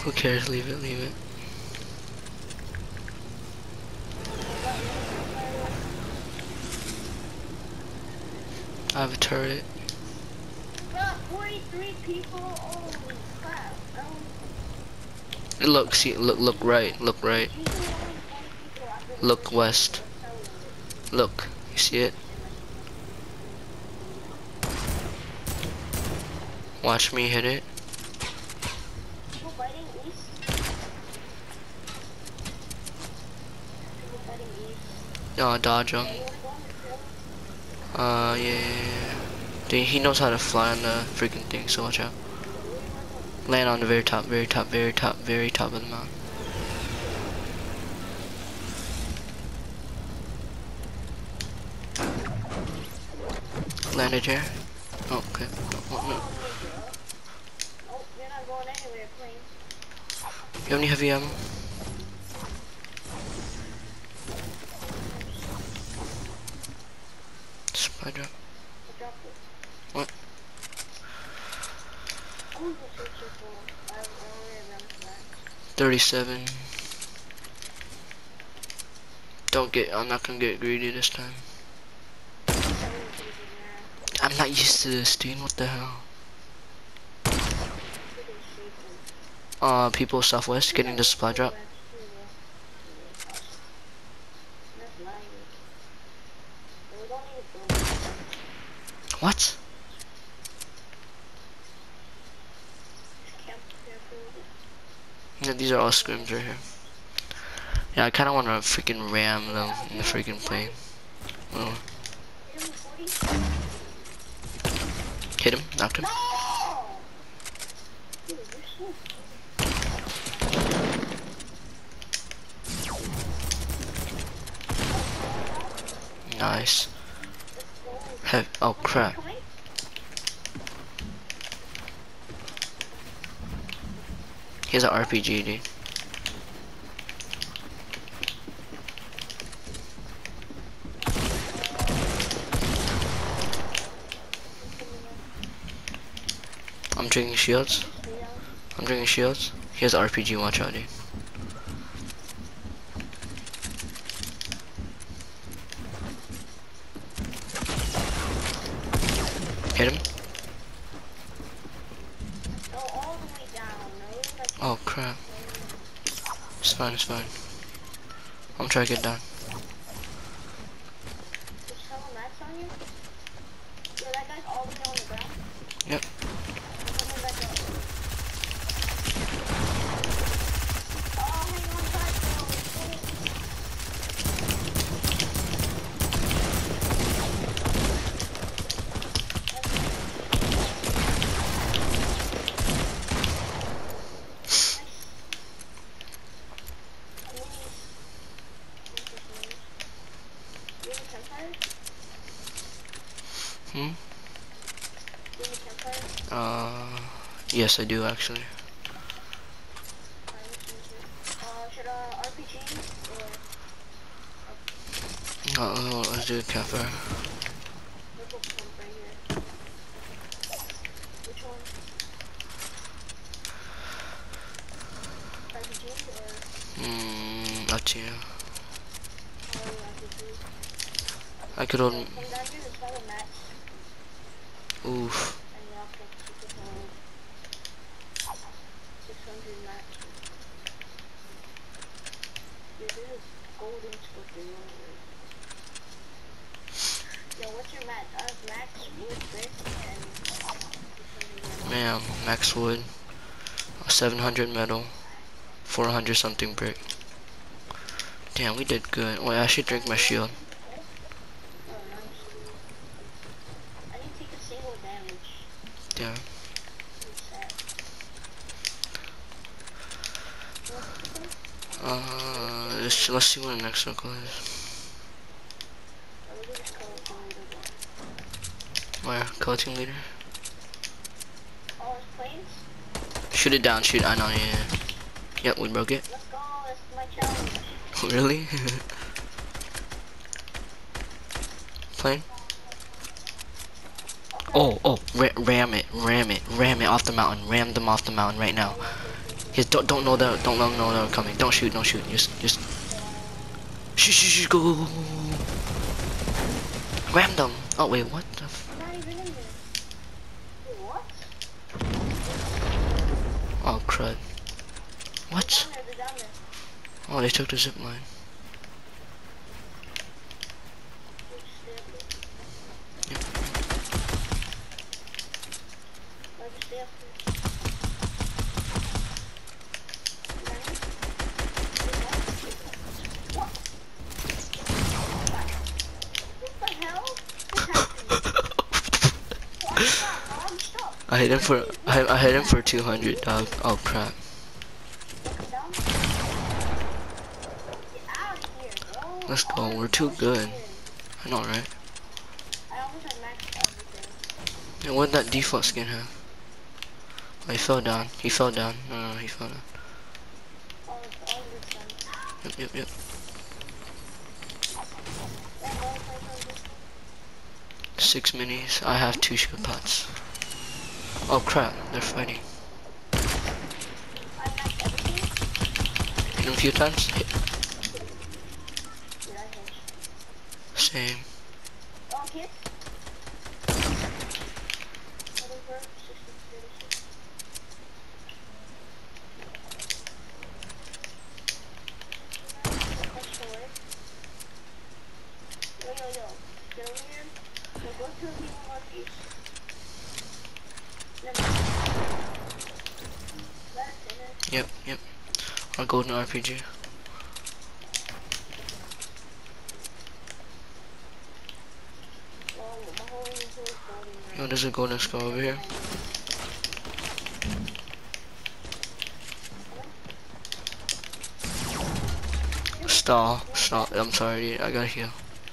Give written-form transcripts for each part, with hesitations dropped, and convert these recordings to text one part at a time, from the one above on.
Who cares? Leave it, leave it. I have a turret. Got 43 people. Holy crap! Look, see, look right, look right. Look west. Look, you see it? Watch me hit it. People fighting east. People fighting east. No, dodge him. Yeah. Dude, he knows how to fly on the freaking thing, so watch out. Land on the very top, very top, very top, very top of the mountain. Landed here. Oh, okay. Oh, no. Oh, you're not going anywhere, plane. You have any heavy ammo? Supply drop. I dropped it. What? Who's the 64? I only remember that. 37. Don't get, I'm not gonna get greedy this time. I'm not used to this, dude. What the hell? People southwest getting the supply drop. What? Yeah, these are all scrims right here. Yeah, I kind of want to freaking ram them in the freaking plane. Oh. Hit him, knocked him. Nice. Hey, oh crap. He has an RPG, dude. I'm drinking shields. I'm drinking shields. He has an RPG, watch out, dude. Hit him. Oh crap. It's fine, it's fine. I'm trying to get down. Yep. Hmm? Yes I do actually. Should RPG Oh, let's do a campfire. Which one? RPG or? Up to you. I could hold. Oof. Man, max wood, 700 metal, 400 something brick. Damn, we did good. Wait, I should drink my shield. Damn. Let's see what the next circle is. Where? Color team leader? Shoot it down, shoot. I know, yeah. Yep, we broke it. Let's go, that's my challenge. Really? Plane? Oh, ram it off the mountain. Ram them off the mountain right now. Yes, don't know that. Don't let them know they're coming. Don't shoot. Don't shoot. Just shoot. Go, go, go, go, go. Ram them. Oh wait, what the? I'm not even in there. Wait, what? Oh crud. They're What? down there, they're down there. Oh, they took the zip line. They just stay up there. Yep. I'll just stay up there. What? What the hell? What's happening? Why is that non-stop? I hit him for I hit him for 200, dog. Oh crap. Come down. Get out of here, bro. Let's go. Oh, We're too so good. stupid. I know, right? I almost had maxed everything. Yeah, what did that default skin have? Oh, he fell down. He fell down. No, he fell down. All the sun. Yep. Yeah, no, it's like on this 6 minis. I have 2 shield pots. Oh crap, they're fighting. I maxed everything. Hit him a few times. Hit. Did I hit? Same. Oh, hit. Whatever. 66. Yo. Get over here. Yo, go to the people northeast. Let it finish. Yep. Our golden RPG. Well, my whole inventory is golden Yo, now. there's a golden skull over here. Stall. I'm sorry, dude. I gotta heal.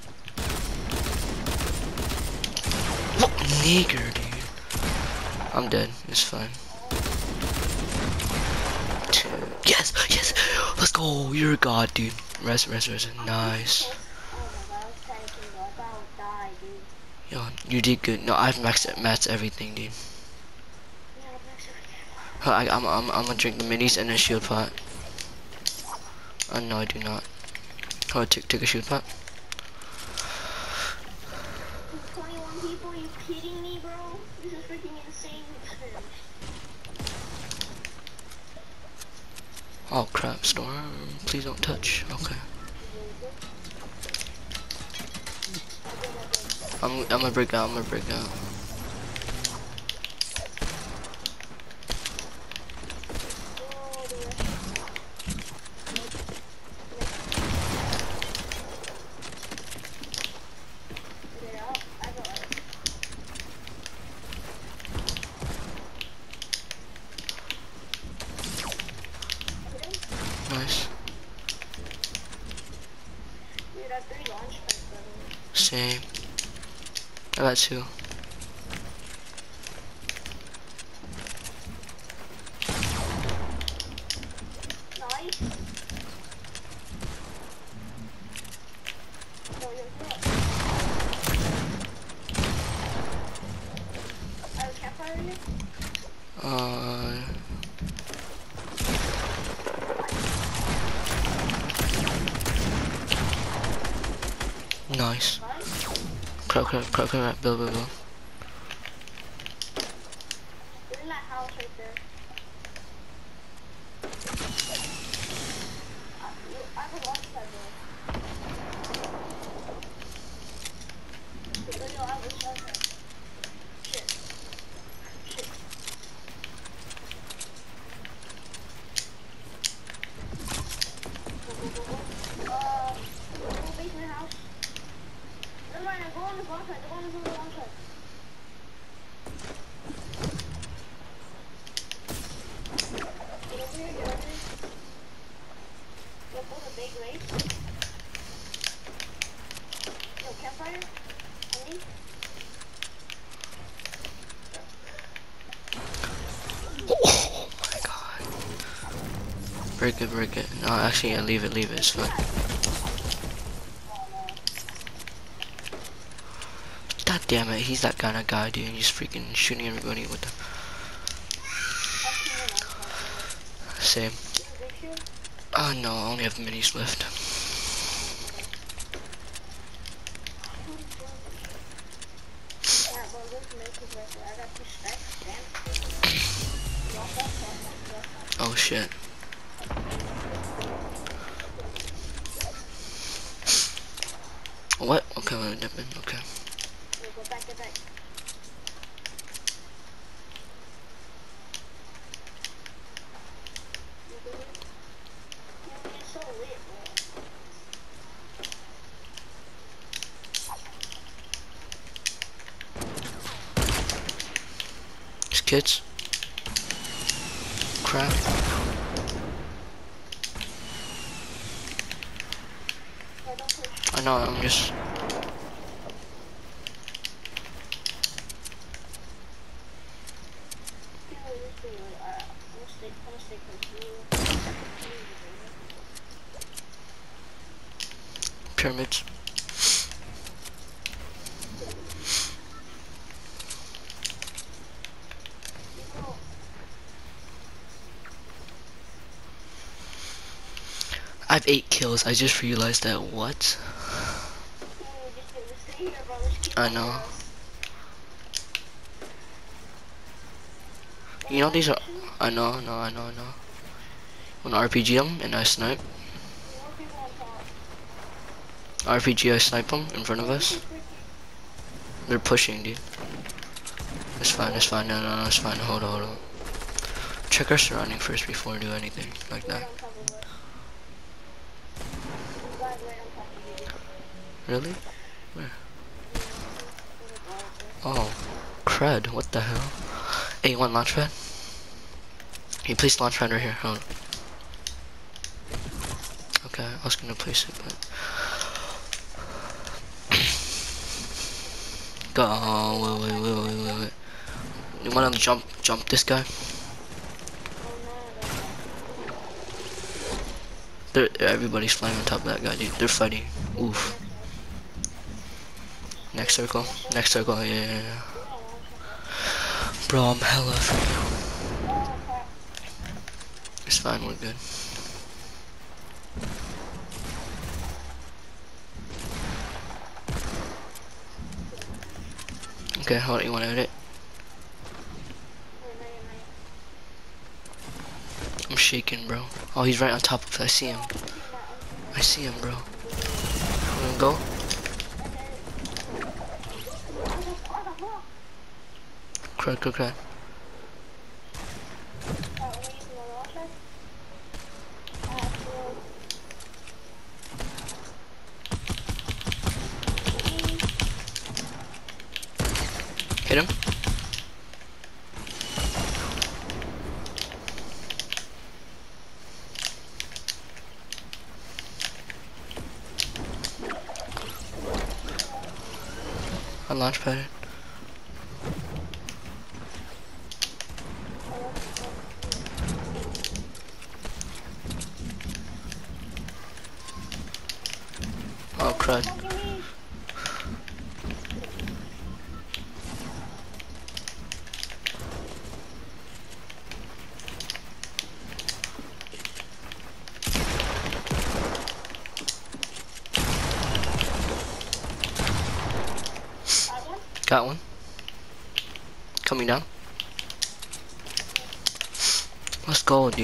What nigger, dude? I'm dead. It's fine. 2. Yes. Let's go. You're a god, dude. Rest. Nice. Oh my god, I was panicking, bro. I thought I would die, dude. Yo, you did good. No, I've maxed everything, dude. Yeah, I'm actually I'm gonna drink the minis and a shield pot. No, I do not. Oh, take a shield pot. 21 people, are you kidding me, bro? This is freaking insane. Oh crap, storm. Please don't touch. Okay. I'm gonna break out. Nice. Dude, I have 3 launch pads, by the way. Same. I got 2. Nice. Yo. I have a campfire here. Nice. Nice. Crap. Build. They're in that house right there. I have a launch pad there. Yo, I have a shotgun. Shit. Go basement house. Never mind, go on the launch pad. Get over here. Yo, go to big race. Yo, campfire. On me. Oh my god. Break it. No, actually, yeah, leave it. It's fine. God damn it, he's that kind of guy, dude. He's freaking shooting everybody with the same. Big shield? No, I only have minis left. Yeah, bro, this milk is right there. I got 2 stacks. Damn. Lost that, lost that. Oh shit. What? Okay, wait, okay. We'll go back, get back. It's so lit, bro. These kids. Crap. Yeah, don't push. I know, I'm just... I'm gonna stay close to you. Pyramids. I have 8 kills. I just realized that. What? I know. You know these are. I know. When RPG them and I snipe. RPG, I snipe them in front of us. They're pushing, dude. It's fine. No, it's fine. Hold on. Check our surrounding first before we do anything like that. Really? Where? Oh, crud. What the hell? Hey, you want launch pad? Can you place launch pad right here? Hold on. Okay, I was gonna place it, but... Go. Wait. You wanna jump this guy? Everybody's flying on top of that guy, dude. They're fighting. Oof. Next circle, yeah. Bro, I'm hella freaking. It's fine, we're good. Okay, hold on, you wanna edit? I'm shaking, bro. Oh, he's right on top of it. I see him, bro. Wanna go? Crud. Hit him. I launch pad it. Oh crud. Got one. Coming down. Let's go, dude.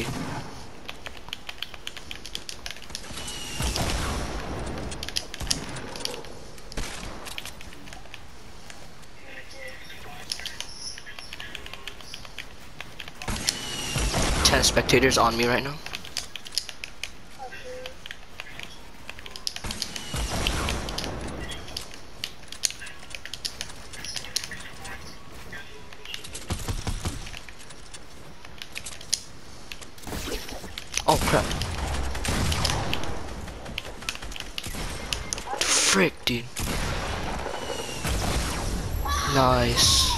Ten spectators on me right now. Oh crap. Frick, dude. Nice.